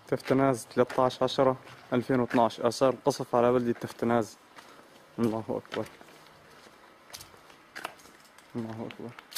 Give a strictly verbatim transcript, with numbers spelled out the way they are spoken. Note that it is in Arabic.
تفتناز ثلاثة عشر عشرة ألفين واثناشر، آثار القصف على بلدة تفتناز. الله أكبر، الله أكبر.